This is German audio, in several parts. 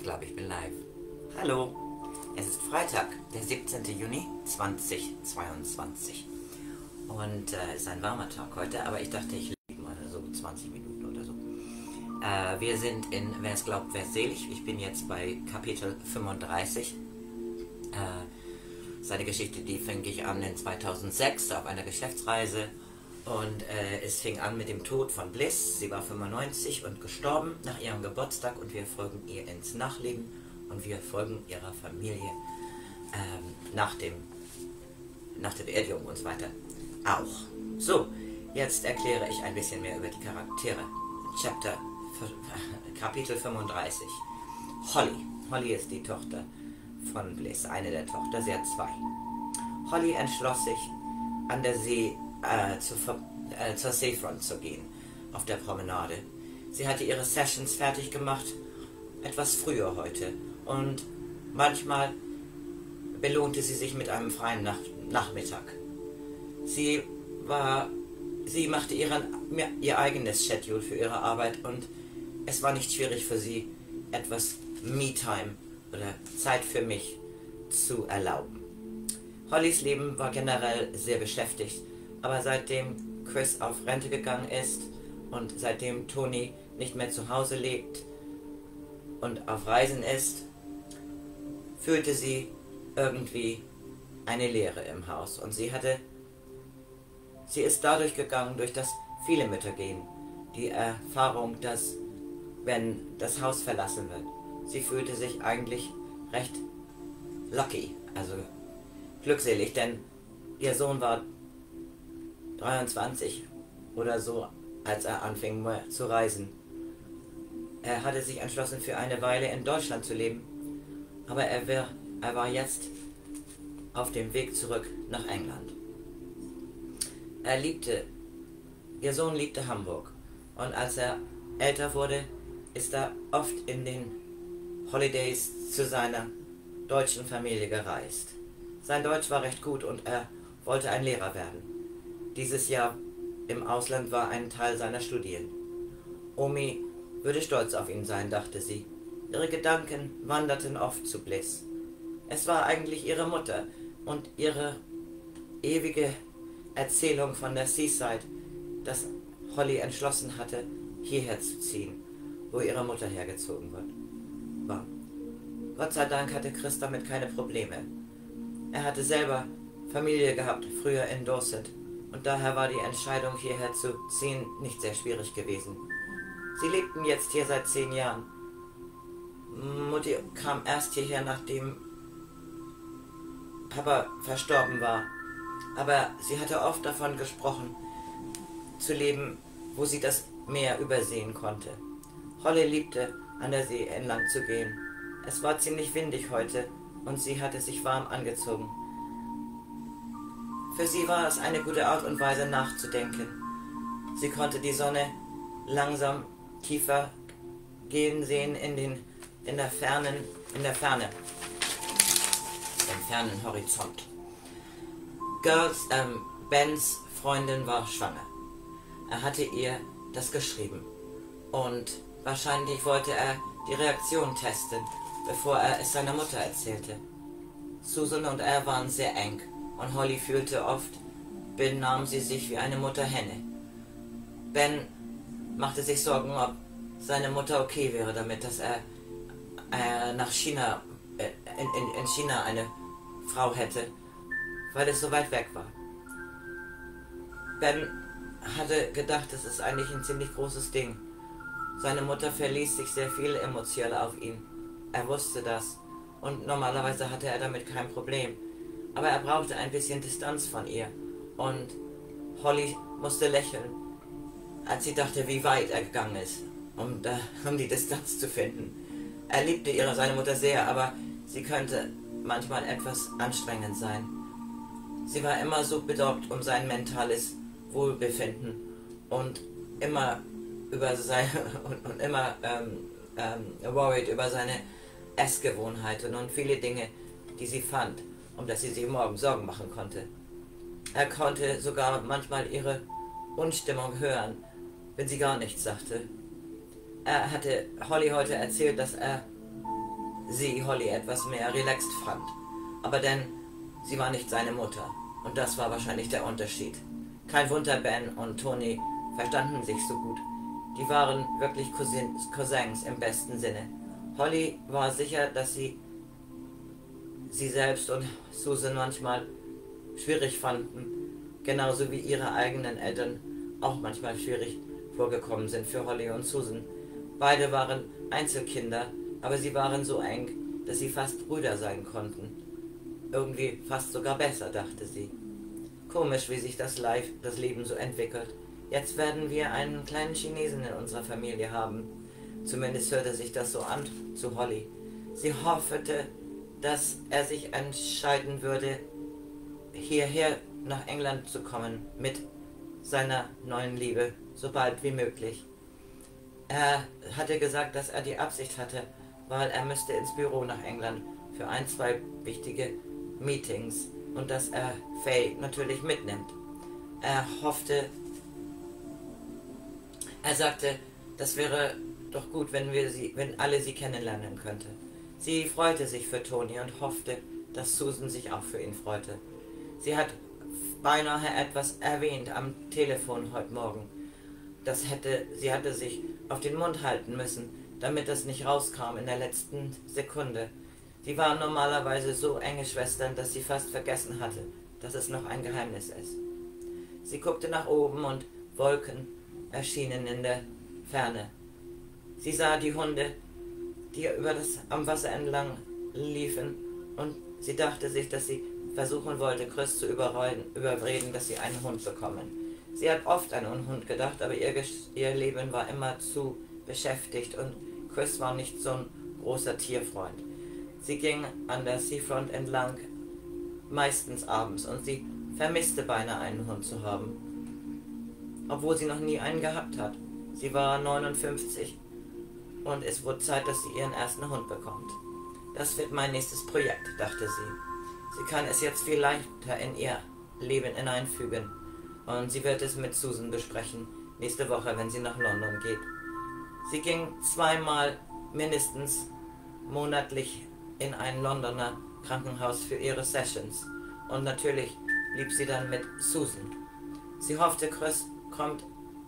glaube, ich bin live. Hallo, es ist Freitag, der 17. Juni 2022. Und es ist ein warmer Tag heute, aber ich dachte, ich lege mal so 20 Minuten oder so. Wir sind in Wer es glaubt, wer es selig. Ich bin jetzt bei Kapitel 35. Seine Geschichte, die fing ich an in 2006 auf einer Geschäftsreise. Und es fing an mit dem Tod von Bliss. Sie war 95 und gestorben nach ihrem Geburtstag und wir folgen ihr ins Nachleben und wir folgen ihrer Familie nach der Beerdigung und so weiter auch. So, jetzt erkläre ich ein bisschen mehr über die Charaktere. Kapitel 35. Holly. Holly ist die Tochter von Bliss, eine der Tochter, sie hat zwei. Holly entschloss sich, an der See zur Seafront zu gehen, auf der Promenade. Sie hatte ihre Sessions fertig gemacht, etwas früher heute, und manchmal belohnte sie sich mit einem freien Nachmittag. Sie machte ihr eigenes Schedule für ihre Arbeit und es war nicht schwierig für sie, etwas Me-Time oder Zeit für mich zu erlauben. Hollys Leben war generell sehr beschäftigt, aber seitdem Chris auf Rente gegangen ist und seitdem Toni nicht mehr zu Hause lebt und auf Reisen ist, fühlte sie irgendwie eine Leere im Haus. Und sie ist dadurch gegangen, durch das viele Mütter gehen, die Erfahrung, dass wenn das Haus verlassen wird, sie fühlte sich eigentlich recht lucky, also glückselig, denn ihr Sohn war 23 oder so, als er anfing zu reisen. Er hatte sich entschlossen, für eine Weile in Deutschland zu leben, aber er war jetzt auf dem Weg zurück nach England. Ihr Sohn liebte Hamburg, und als er älter wurde, ist er oft in den Holidays zu seiner deutschen Familie gereist. Sein Deutsch war recht gut und er wollte ein Lehrer werden. Dieses Jahr im Ausland war ein Teil seiner Studien. Omi würde stolz auf ihn sein, dachte sie. Ihre Gedanken wanderten oft zu Bliss. Es war eigentlich ihre Mutter und ihre ewige Erzählung von der Seaside, dass Holly entschlossen hatte, hierher zu ziehen, wo ihre Mutter hergezogen war. Gott sei Dank hatte Chris damit keine Probleme. Er hatte selber Familie gehabt, früher in Dorset, und daher war die Entscheidung, hierher zu ziehen, nicht sehr schwierig gewesen. Sie lebten jetzt hier seit 10 Jahren. Mutti kam erst hierher, nachdem Papa verstorben war, aber sie hatte oft davon gesprochen, zu leben, wo sie das Meer übersehen konnte. Holly liebte, an der See entlang zu gehen. Es war ziemlich windig heute und sie hatte sich warm angezogen. Für sie war es eine gute Art und Weise nachzudenken. Sie konnte die Sonne langsam tiefer gehen sehen im fernen Horizont. Bens Freundin war schwanger. Er hatte ihr das geschrieben und wahrscheinlich wollte er die Reaktion testen, bevor er es seiner Mutter erzählte. Susan und er waren sehr eng und Holly fühlte oft, benahm sie sich wie eine Mutterhenne. Ben machte sich Sorgen, ob seine Mutter okay wäre damit, dass er nach China, in China eine Frau hätte, weil es so weit weg war. Ben hatte gedacht, das ist eigentlich ein ziemlich großes Ding. Seine Mutter verließ sich sehr viel emotional auf ihn. Er wusste das und normalerweise hatte er damit kein Problem. Aber er brauchte ein bisschen Distanz von ihr und Holly musste lächeln, als sie dachte, wie weit er gegangen ist, um die Distanz zu finden. Er liebte seine Mutter sehr, aber sie könnte manchmal etwas anstrengend sein. Sie war immer so besorgt um sein mentales Wohlbefinden und immer worried über seine Essgewohnheiten und viele Dinge, die sie fand, um das sie sich morgen Sorgen machen konnte. Er konnte sogar manchmal ihre Unstimmung hören, wenn sie gar nichts sagte. Er hatte Holly heute erzählt, dass er sie, Holly, etwas mehr relaxed fand. Aber denn sie war nicht seine Mutter. Und das war wahrscheinlich der Unterschied. Kein Wunder, Ben und Tony verstanden sich so gut. Die waren wirklich Cousins im besten Sinne. Holly war sicher, dass sie selbst und Susan manchmal schwierig fanden, genauso wie ihre eigenen Eltern auch manchmal schwierig vorgekommen sind für Holly und Susan. Beide waren Einzelkinder, aber sie waren so eng, dass sie fast Brüder sein konnten. Irgendwie fast sogar besser, dachte sie. Komisch, wie sich das Leben so entwickelt. Jetzt werden wir einen kleinen Chinesen in unserer Familie haben. Zumindest hörte sich das so an zu Holly. Sie hoffte, dass er sich entscheiden würde, hierher nach England zu kommen mit seiner neuen Liebe, so bald wie möglich. Er hatte gesagt, dass er die Absicht hatte, weil er müsste ins Büro nach England für 1, 2 wichtige Meetings und dass er Faye natürlich mitnimmt. Er sagte, das wäre doch gut, wenn alle sie kennenlernen könnte. Sie freute sich für Tony und hoffte, dass Susan sich auch für ihn freute. Sie hat beinahe etwas erwähnt am Telefon heute Morgen. Sie hatte sich auf den Mund halten müssen, damit es nicht rauskam in der letzten Sekunde. Sie waren normalerweise so enge Schwestern, dass sie fast vergessen hatte, dass es noch ein Geheimnis ist. Sie guckte nach oben und Wolken erschienen in der Ferne. Sie sah die Hunde, die am Wasser entlang liefen, und sie dachte sich, dass sie versuchen wollte, Chris zu überreden, dass sie einen Hund bekommen. Sie hat oft an einen Hund gedacht, aber ihr Leben war immer zu beschäftigt und Chris war nicht so ein großer Tierfreund. Sie ging an der Seafront entlang, meistens abends, und sie vermisste beinahe einen Hund zu haben, obwohl sie noch nie einen gehabt hat. Sie war 59 und es wurde Zeit, dass sie ihren ersten Hund bekommt. Das wird mein nächstes Projekt, dachte sie. Sie kann es jetzt viel leichter in ihr Leben hineinfügen und sie wird es mit Susan besprechen, nächste Woche, wenn sie nach London geht. Sie ging 2-mal mindestens monatlich in ein Londoner Krankenhaus für ihre Sessions und natürlich blieb sie dann mit Susan. Sie hoffte, Chris kommt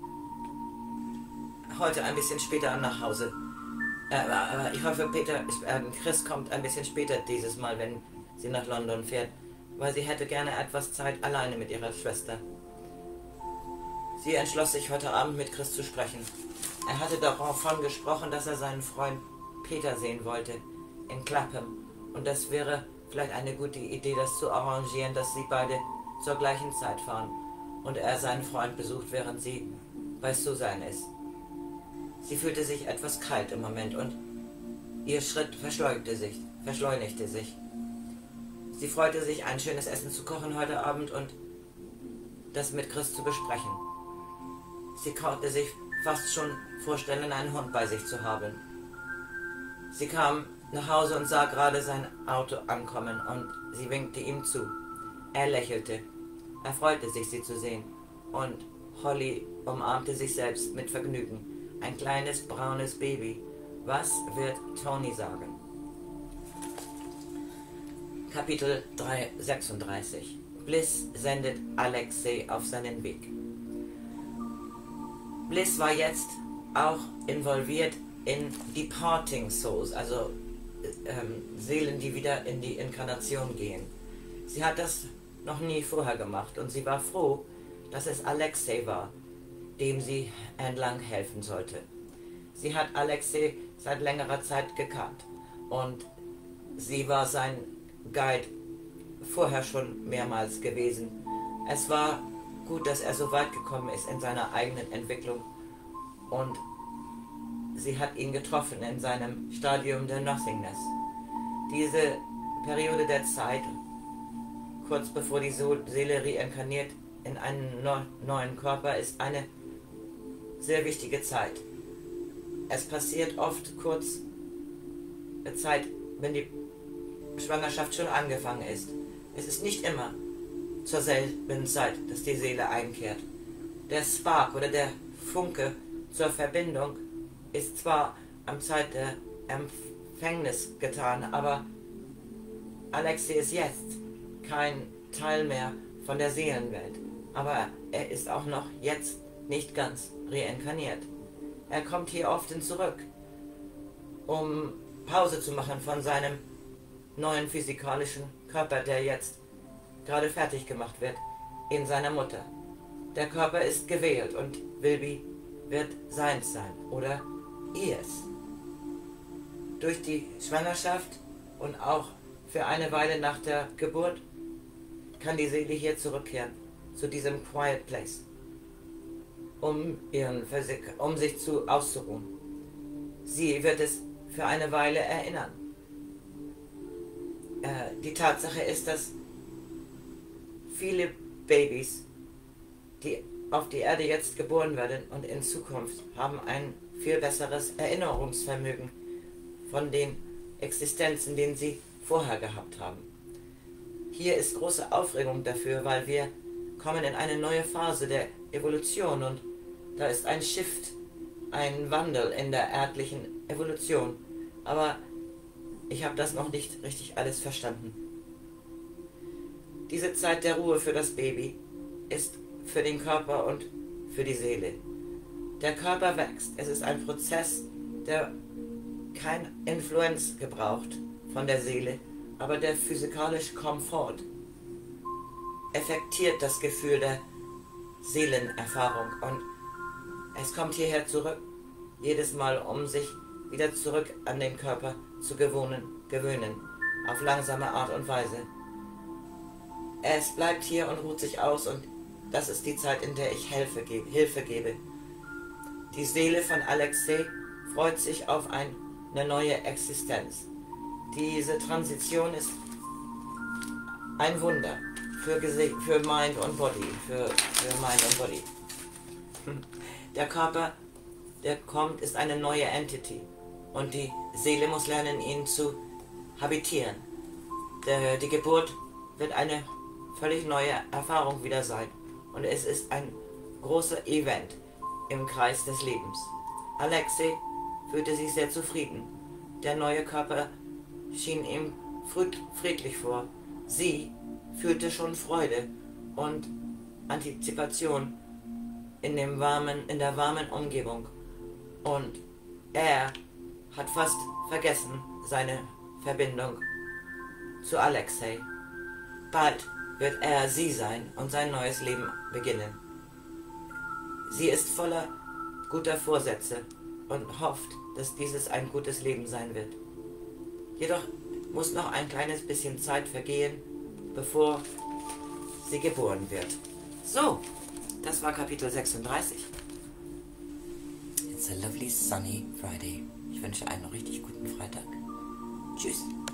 heute ein bisschen später nach Hause. Ich hoffe, Chris kommt ein bisschen später dieses Mal, wenn sie nach London fährt, weil sie hätte gerne etwas Zeit alleine mit ihrer Schwester. Sie entschloss sich, heute Abend mit Chris zu sprechen. Er hatte davon gesprochen, dass er seinen Freund Peter sehen wollte, in Clapham, und das wäre vielleicht eine gute Idee, das zu arrangieren, dass sie beide zur gleichen Zeit fahren und er seinen Freund besucht, während sie bei Susan ist. Sie fühlte sich etwas kalt im Moment und ihr Schritt verschleunigte sich. Sie freute sich, ein schönes Essen zu kochen heute Abend und das mit Chris zu besprechen. Sie konnte sich fast schon vorstellen, einen Hund bei sich zu haben. Sie kam nach Hause und sah gerade sein Auto ankommen und sie winkte ihm zu. Er lächelte. Er freute sich, sie zu sehen, und Holly umarmte sich selbst mit Vergnügen. Ein kleines braunes Baby. Was wird Tony sagen? Kapitel 36. Bliss sendet Alexei auf seinen Weg. Bliss war jetzt auch involviert in Departing Souls, also Seelen, die wieder in die Inkarnation gehen. Sie hat das noch nie vorher gemacht und sie war froh, dass es Alexei war, dem sie entlang helfen sollte. Sie hat Alexei seit längerer Zeit gekannt und sie war sein Guide vorher schon mehrmals gewesen. Es war gut, dass er so weit gekommen ist in seiner eigenen Entwicklung und sie hat ihn getroffen in seinem Stadium der Nothingness. Diese Periode der Zeit, kurz bevor die Seele reinkarniert in einen neuen Körper, ist eine sehr wichtige Zeit. Es passiert oft kurz Zeit, wenn die Schwangerschaft schon angefangen ist. Es ist nicht immer zur selben Zeit, dass die Seele einkehrt. Der Spark oder der Funke zur Verbindung ist zwar am Zeit der Gefängnis getan, aber Alexei ist jetzt kein Teil mehr von der Seelenwelt. Aber er ist auch noch jetzt nicht ganz reinkarniert. Er kommt hier oft zurück, um Pause zu machen von seinem neuen physikalischen Körper, der jetzt gerade fertig gemacht wird in seiner Mutter. Der Körper ist gewählt und Wilby wird seins sein oder ihrs. Durch die Schwangerschaft und auch für eine Weile nach der Geburt kann die Seele hier zurückkehren zu diesem Quiet Place, um sich auszuruhen. Sie wird es für eine Weile erinnern. Die Tatsache ist, dass viele Babys, die auf die Erde jetzt geboren werden und in Zukunft, haben ein viel besseres Erinnerungsvermögen von den Existenzen, denen sie vorher gehabt haben. Hier ist große Aufregung dafür, weil wir kommen in eine neue Phase der Evolution und da ist ein Shift, ein Wandel in der erdlichen Evolution. Aber ich habe das noch nicht richtig alles verstanden. Diese Zeit der Ruhe für das Baby ist für den Körper und für die Seele. Der Körper wächst. Es ist ein Prozess, der kein Influenz gebraucht von der Seele, aber der physikalische Komfort effektiert das Gefühl der Seelenerfahrung und es kommt hierher zurück, jedes Mal, um sich wieder zurück an den Körper zu gewöhnen, auf langsame Art und Weise. Es bleibt hier und ruht sich aus und das ist die Zeit, in der ich Hilfe gebe. Die Seele von Alexei freut sich auf eine neue Existenz. Diese Transition ist ein Wunder für Mind und Body, für Mind und Body. Der Körper, der kommt, ist eine neue Entity und die Seele muss lernen, ihn zu habitieren. Die Geburt wird eine völlig neue Erfahrung wieder sein und es ist ein großer Event im Kreis des Lebens. Alexei fühlte sich sehr zufrieden. Der neue Körper schien ihm friedlich vor. Sie fühlte schon Freude und Antizipation in der warmen Umgebung. Und er hat fast vergessen seine Verbindung zu Alexei. Bald wird er sie sein und sein neues Leben beginnen. Sie ist voller guter Vorsätze und hofft, dass dieses ein gutes Leben sein wird. Jedoch muss noch ein kleines bisschen Zeit vergehen, bevor sie geboren wird. So, das war Kapitel 36. It's a lovely sunny Friday. Ich wünsche einen richtig guten Freitag. Tschüss.